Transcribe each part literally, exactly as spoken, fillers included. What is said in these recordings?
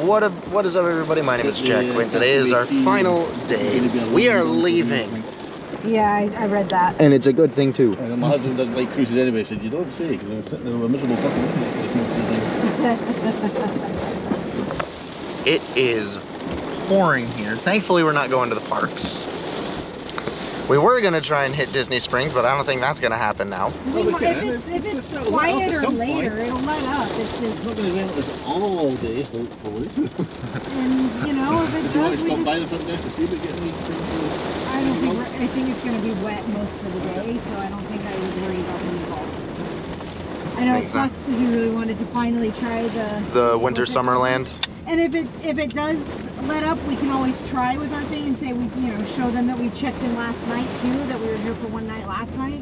What up, what is up, everybody? My name is Jack Quinn. Today is our final day. We are leaving. Yeah, I, I read that. And it's a good thing, too. And my husband doesn't like cruises anyway. I said, you don't say, because I'm sitting there with a miserable fucking It is pouring here. Thankfully, we're not going to the parks. We were going to try and hit Disney Springs, but I don't think that's going to happen now. We might, if it's, if it's, it's quieter later, point. It'll let up. It's just... It's not going to rain this all day, hopefully. And, you know, if it Would does, you want to we stop just... by the front desk to see if it gets any... I don't think, we're, I think it's going to be wet most of the day, so I don't think I would worry about the balls. I know it sucks because you really wanted to finally try the... The Winter Summerland. And if it if it does let up, we can always try with our thing and say we you know show them that we checked in last night too, that we were here for one night last night.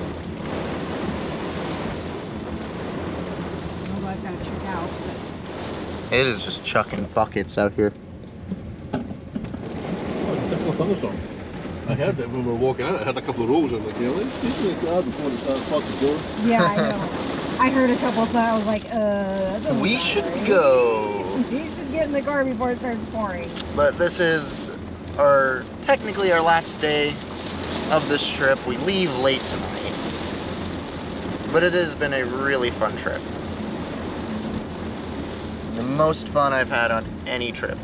Although I've got to check out. But... It is just chucking buckets out here. Oh, it's a typical thunderstorm. I heard it when we were walking out. I heard a couple of rolls. I was like, yeah, let's get to the car before it starts fucking pouring. Yeah, I know. I heard a couple of times. I was like, uh. We should right. go. You should get in the car before it starts pouring. But this is our technically our last day of this trip. We leave late tonight. But it has been a really fun trip. The most fun I've had on any trip.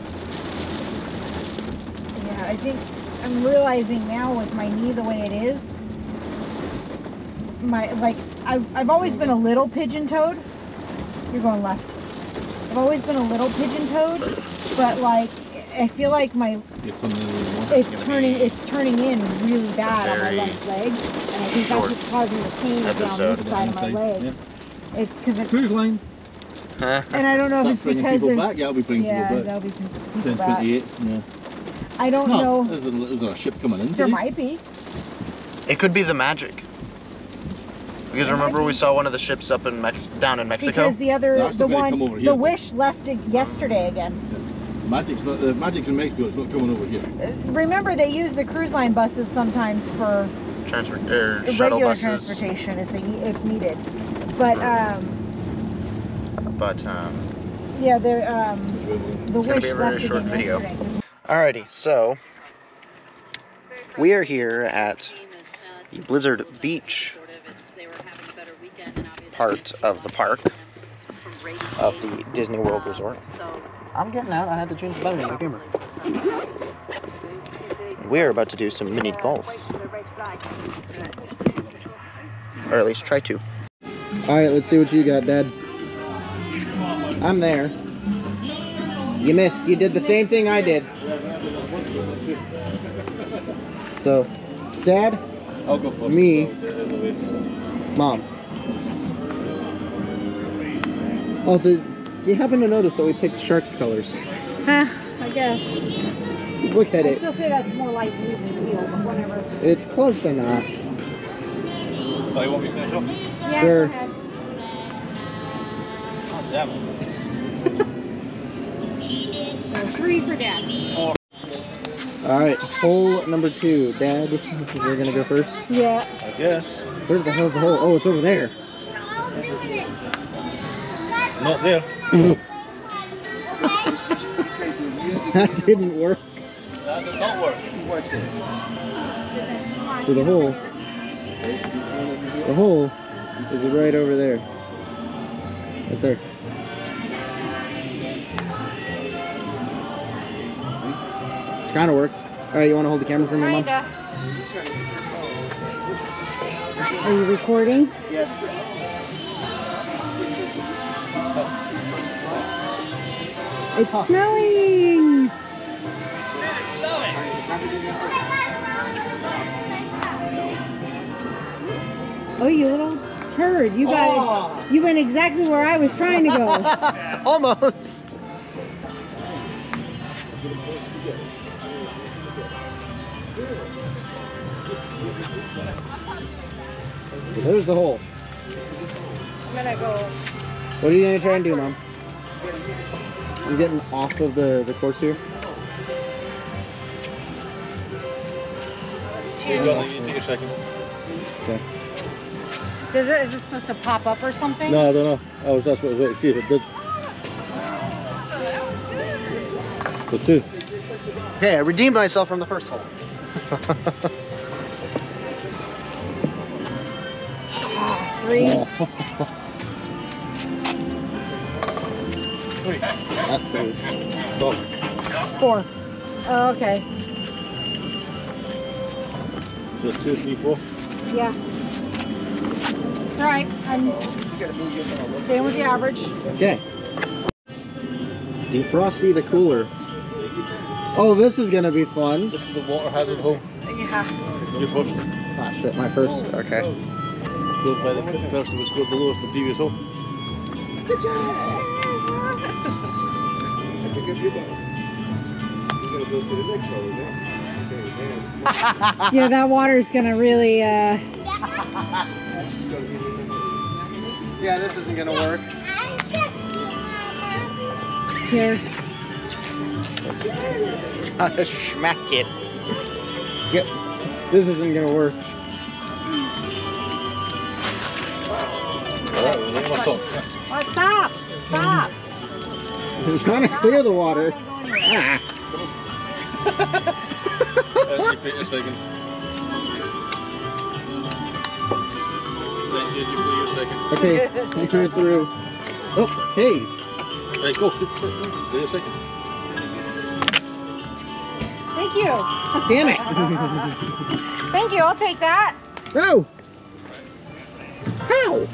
Yeah, I think I'm realizing now with my knee the way it is, my like I've, I've always been a little pigeon-toed. You're going left. I've always been a little pigeon-toed, but like I feel like my it's turning it's turning in really bad on my left leg, and I think that's what's causing the pain down this side of my leg. Yeah. It's because it's cruise line. And I don't know if it's because there's back. Yeah, I'll be bringing yeah, people back. that'll be people ten back. twenty-eight. Yeah. I don't no, know. Is there, is there a ship coming in? There might be. It could be the Magic. Because there remember we saw one of the ships up in Mex down in Mexico? Because the other, no, the one, the here, Wish left it yesterday again. Yeah. Magic's not, the Magic's in Mexico, it's not coming over here. Uh, remember, they use the cruise line buses sometimes for Transfer, er, shuttle regular buses. transportation if they if needed. But um. But um. Yeah, they're um. The it's Wish gonna be a very left short again video. yesterday. Alrighty, so we are here at the Blizzard Beach part of the park of the Disney World Resort. I'm getting out. I had to change the battery in my camera. We're about to do some mini golf, or at least try to. All right, let's see what you got, Dad. I'm there. You missed. You did the same thing I did. So, Dad, I'll go first. me, Mom. Also, you happen to notice that we picked sharks colors? Huh, I guess. Just look at I it. I still say that's more light blue than teal, but whatever. It's close enough. Oh, you want me to finish off? Yeah, sure. Go ahead. God damn it. So three for Dad. Four. Alright, hole number two. Dad, we're gonna go first? Yeah. I guess. Where the hell's the hole? Oh, it's over there. Not there. That didn't work. That did not work. So the hole, the hole is right over there. Right there. Kind of worked. All right, you want to hold the camera for me, Mom? Are you recording? Yes. It's huh. snowing! Oh, you little turd. You got oh. it. You went exactly where I was trying to go. Almost. So there's the hole. I'm gonna go. What are you gonna try and do, Mom? I'm getting off of the, the course here. You go, you take a second. Okay. Does it, is it supposed to pop up or something? No, I don't know. I was, that's what I was waiting to see if it did. So two. Okay, I redeemed myself from the first hole. Three. Three. That's three. Four. Four. Oh, okay. So two, three, four. Yeah. It's all right. I'm staying with the average. Okay. Defrosty the cooler. Oh, this is gonna be fun. This is a water hazard hole. Yeah. You're first. Ah, shit, my first. Okay. Goes by the person who scored the lowest in the previous hole. Good job. Yeah, that water is gonna really. Uh... Yeah, this isn't gonna work. Here. Gotta smack it. Yep. This isn't gonna work. Oh, stop! Stop! I'm trying to clear the water. Ah. Let's wait a second. Then did you play your second? Okay, you go through. Oh, hey. Right, go. Play your second. Thank you. Damn it. Thank you. I'll take that. No. How?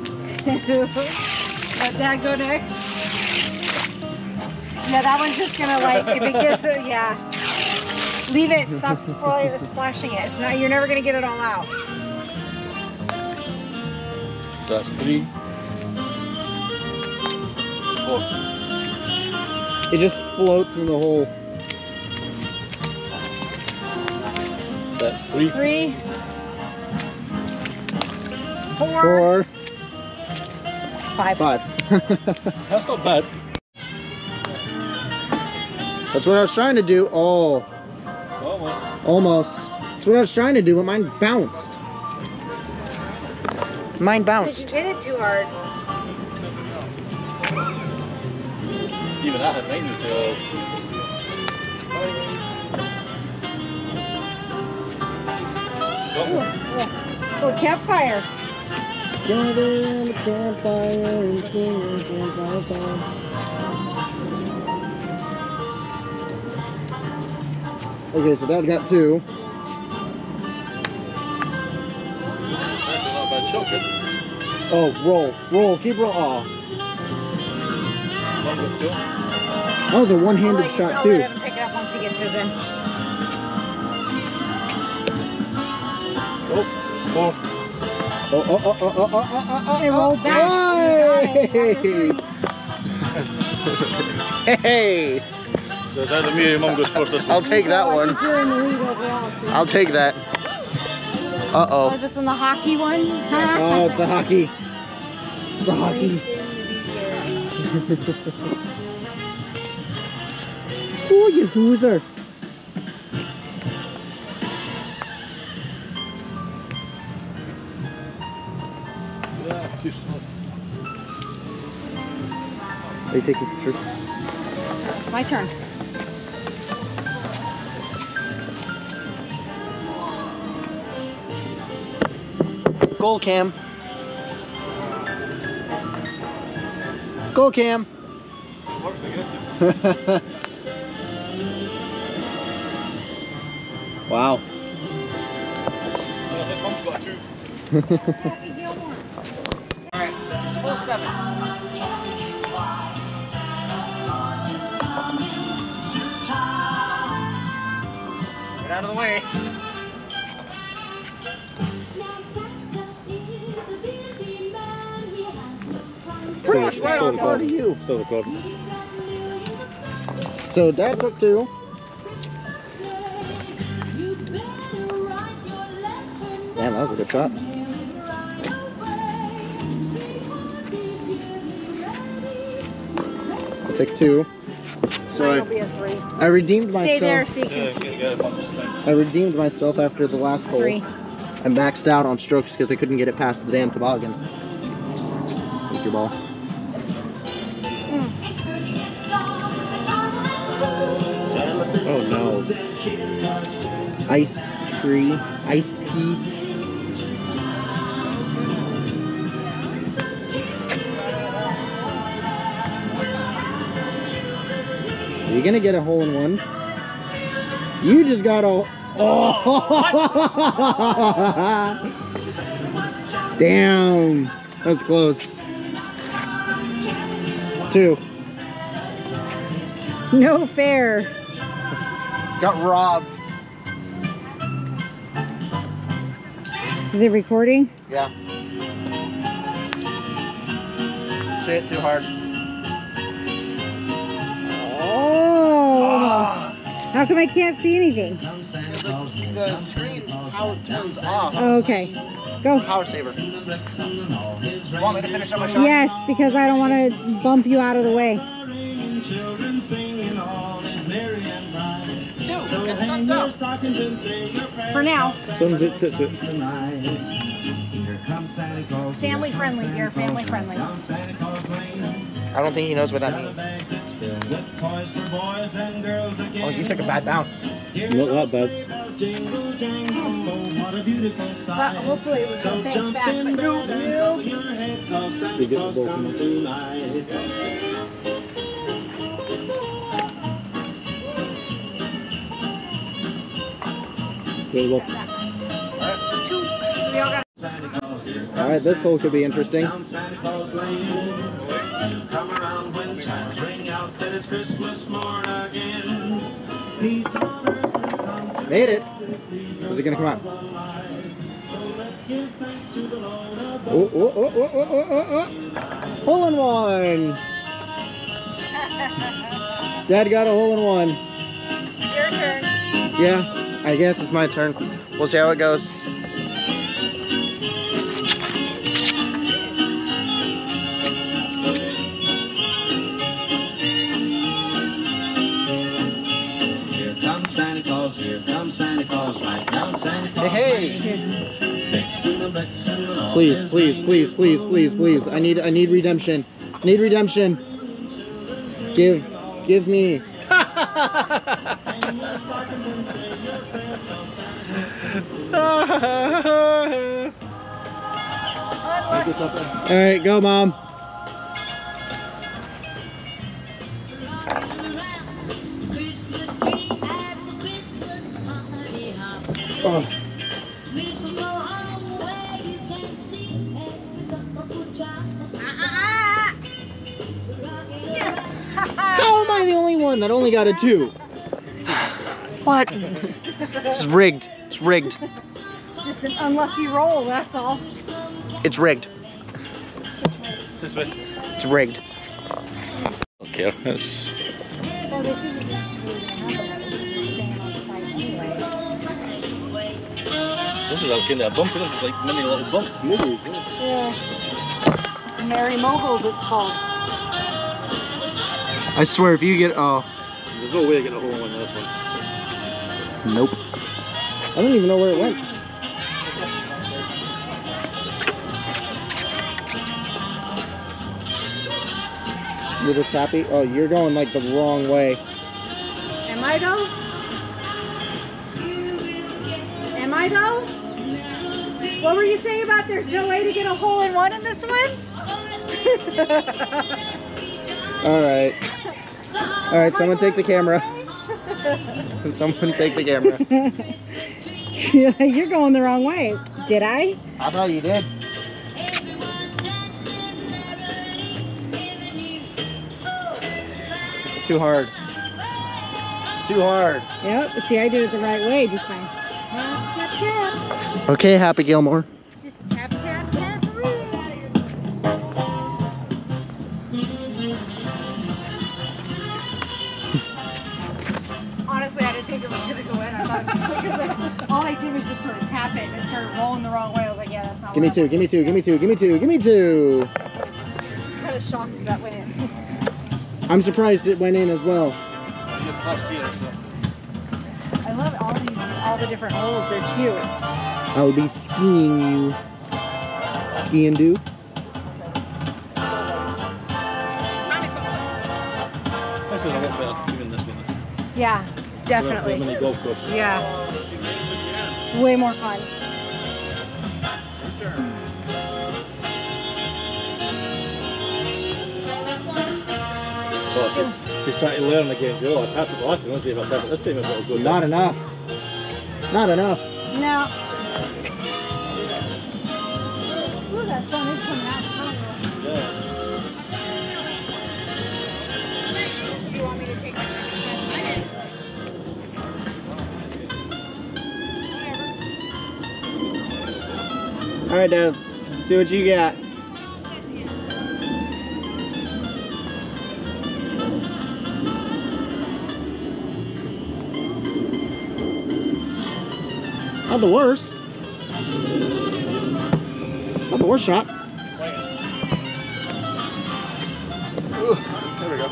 Let Dad go next. Yeah, that one's just gonna like if it gets it, yeah. Leave it. Stop spl splashing it. It's not. You're never gonna get it all out. That's three. Four. It just floats in the hole. That's three. Three. Four. Four. Five. Five. That's not bad. That's what I was trying to do. Oh. Almost. Almost. That's what I was trying to do, but mine bounced. Mine You bounced. hit it too hard. Even that had mine was uh, Oh, campfire. Gather around the campfire and sing a campfire song. Okay, so Dad got two. actually not a bad shot, kid. Oh, roll, roll, keep roll. Oh, One with two. that was a I'll one-handed let you- shot I'll too. let him pick it up once he gets his in. Oh, four. Oh, oh, oh, oh, oh, oh, oh, oh, It rolled back. Hey! Hey! So it's either me or your mum goes first this I'll one. take that one. You're in the lead overall. so- I'll take that. Oh, Uh-oh. is this one the hockey one? Oh, it's a hockey. It's a hockey. Oh, you hooser. Yeah, too slow. Are you taking pictures? It's my turn. Goal cam. Goal cam. Works, I guess. Wow. Yeah, this one's got a two. Alright, it's hole seven. Get out of the way. Pretty much right on par to you. Still recording. So Dad took two. Damn, that was a good shot. I'll take two. So Mine I, will be a three. I redeemed Stay there myself. so you Yeah, can. get, get a bunch of time. I redeemed myself after the last hole. Three. I maxed out on strokes because I couldn't get it past the damn toboggan. Take your ball. Mm. Oh no. Iced tree. Iced tea. Are you gonna get a hole in one? You just got a... Oh! Damn! That's close. Two. No fair. Got robbed. Is it recording? Yeah. Shit, too hard. Oh, almost. How come I can't see anything? The screen, how it turns off. Oh, okay. Go. Power saver. You want me to finish up my shot? Yes, because I don't want to bump you out of the way. Two. It's sun's up. For now. Sun's it, tits it. Family friendly. You're family friendly. I don't think he knows what that means. Yeah. Oh, you took a bad bounce. Not that bad. But hopefully it was a big back, but no. You get the ball. There you go. Alright, this hole could be interesting. Made it! Is it gonna come out? Oh, oh, oh, oh, oh, oh, oh. Hole in one! Dad got a hole in one. Your turn. Yeah, I guess it's my turn. We'll see how it goes. Santa Claus, here comes Santa Claus, right now Santa Claus. Hey, hey. Please, please, please, please, please, please. I need I need redemption. I need redemption. Give give me. Alright, go Mom. Oh. Yes! How am I the only one that only got a two? What? This is rigged. It's rigged. Just an unlucky roll, that's all. It's rigged. This way. It's rigged. Okay, that's... Well, they shouldn't be staying on site anyway. This is kind of bumpy. This is like mini little bump. Yeah. It's Merry Moguls, it's called. I swear if you get oh. There's no way I get a hole in one on this one. Nope. I don't even know where it went. Little tappy. Oh, you're going like the wrong way. Am I though? Am I though? What were you saying about there's no way to get a hole in one in this one? All right. All right, someone take the camera. Someone take the camera. You're going the wrong way. Did I? I thought you did. Too hard. Too hard. Yep. See, I did it the right way. Just by tap, tap, tap. Okay, Happy Gilmore. Just tap, tap, tap. Honestly, I didn't think it was going to go in. I thought it was like, all I did was just sort of tap it and it started rolling the wrong way. I was like, yeah, that's not Give me two, give me two, give me two, give me two, give me two. Kind of shocked that that went in. I'm surprised it went in as well. I love all these, all the different holes. They're cute. I'll be skiing you. Ski and do. This is a lot better even this one. Yeah. Definitely. Mini golf course. Yeah. It's way more fun. Well, she's, she's trying to learn again, Joe. I tapped it last time, let's see if I tap it this time if it'll go Not down. enough. Not enough. No. Ooh, that sun is coming out. Yeah. Do you want me to take my time? All right, Dad. See what you got. Not the worst. Not the worst shot. Ugh, there we go.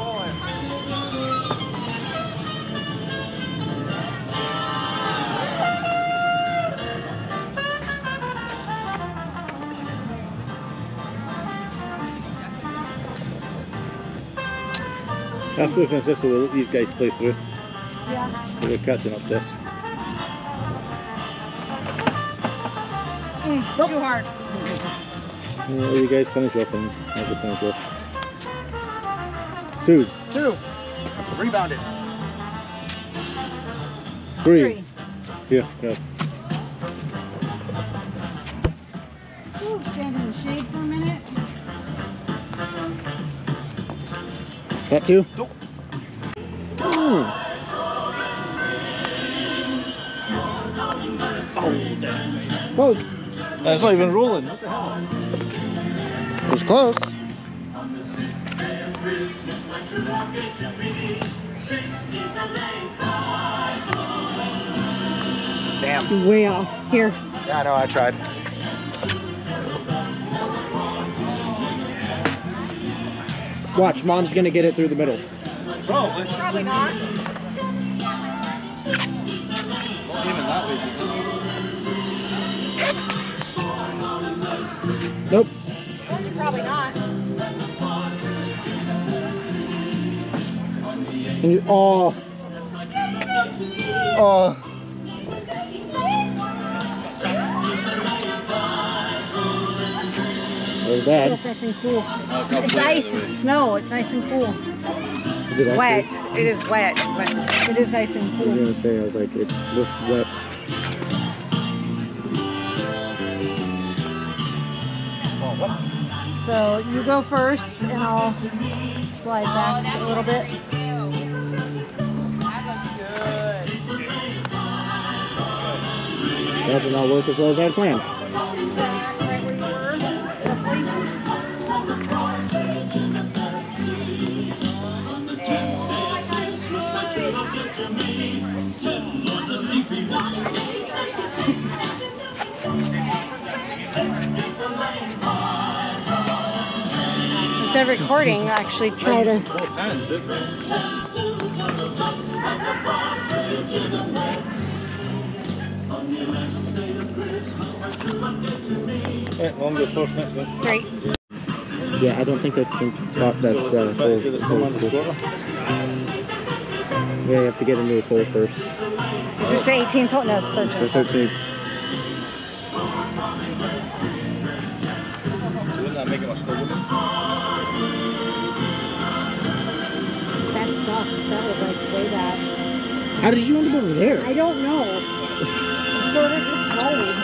After we finish this, we'll let these guys play through. Yeah. We're catching up this. Mm, Nope. Too hard. We'll let you guys finish off and I'll go finish off. Two. Two. Rebounded. Three. Three. Here, yeah. Ooh, stand in the shade for a minute. That two? Nope. Mm. Oh, damn. Close. That's not even rolling. What the hell? It was close. Damn. Way off. Here. Yeah, I know, I tried. Watch, Mom's gonna get it through the middle. Probably. Probably not. Not even that way. Nope. Probably not. Can you, oh. Oh. There's Dad. It's nice and cool. It's, it's ice, it's snow, it's nice and cool. Is it Wet. actually? It is wet, but it is nice and I was cool. gonna say, I was like, it looks wet. So you go first and I'll slide back a little bit. That did not work as well as I had planned. Instead of recording, actually try to. Both hands, didn't they? Right, Mom goes first next then. Great. Yeah, I don't think they think thought that's uh, hole. Try to hole- come on the hole. scorer. Yeah, you have to get into his hole first. Is this the eighteenth hole? No, it's the The thirteenth. thirteenth. Wouldn't that make him a slow woman? That sucked. That was like way bad. How did you end up over there? I don't know. It sort of just rolled.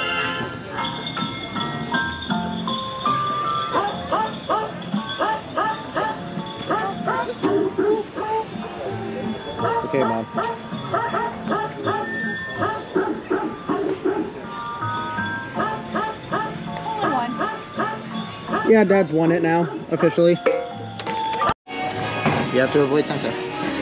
Okay, Mom. Yeah, Dad's won it now, officially. You have to avoid center.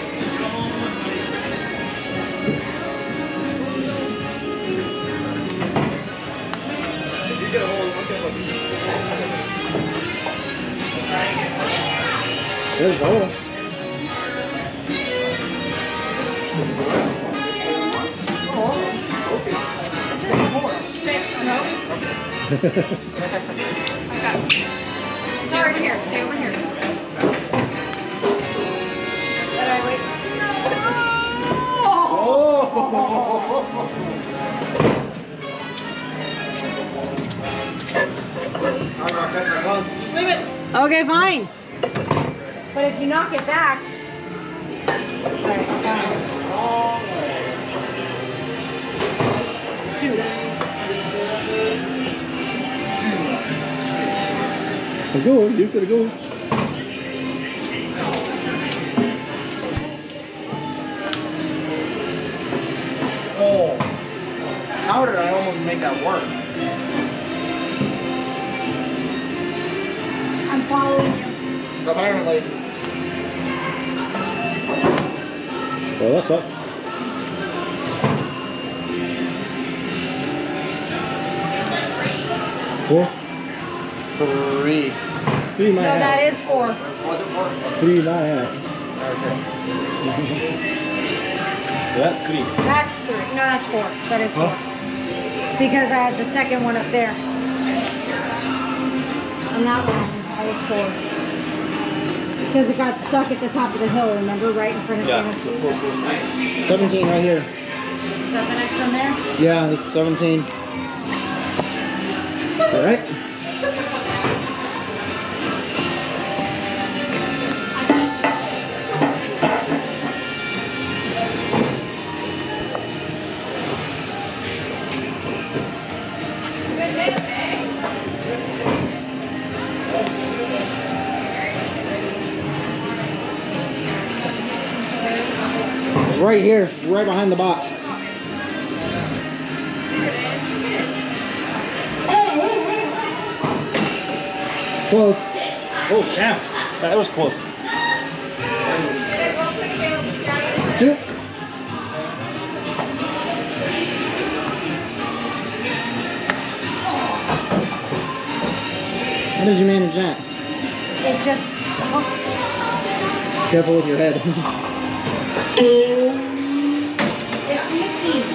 There's the hole. Sorry, over here. Stay over here. Oh! Okay, fine. But if you knock it back. Alright, fine. Two. Go, you gotta go. Oh, how did I almost make that work? I'm following you. Apparently. Well, that's up. Four? Three. Three my No, ass. that is four. Was it four? Three my ass. Okay. That's three. That's three. No, that's four. That is four. Because I had the second one up there. I'm not wrong. That was four. Because it got stuck at the top of the hill, remember? Right in front of Yeah. Santa. seventeen right here. Is that the next one there? Yeah, this is seventeen. All right. Right here, right behind the box. Close. Oh, damn. That was close. Two. How did you manage that? It just hooked. Careful with your head. It's Mickey.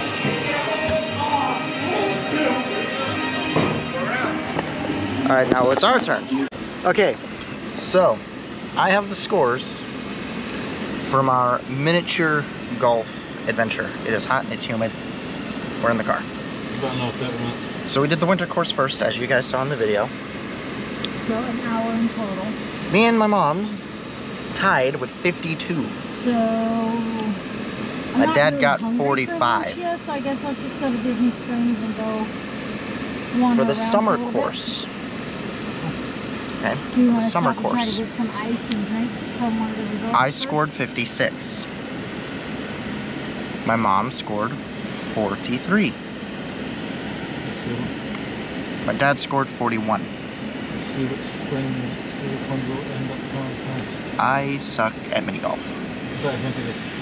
All right, now it's our turn. Okay, so I have the scores from our miniature golf adventure. It is hot and it's humid. We're in the car. About another thirty minutes. So we did the winter course first, as you guys saw in the video. So an hour in total. Me and my mom tied with fifty-two. So I'm My not dad really got hungry for forty-five. lunch yet, so I guess let's just go to Disney Springs and go wander For the around summer a little bit. course. Okay, Do you the want to summer stop and try course. to get some ice and drinks from one of the resorts I first? scored fifty-six. My mom scored forty-three. My dad scored forty-one. See which spring, see which one will end up going. I suck at mini golf. Is that a hint of it?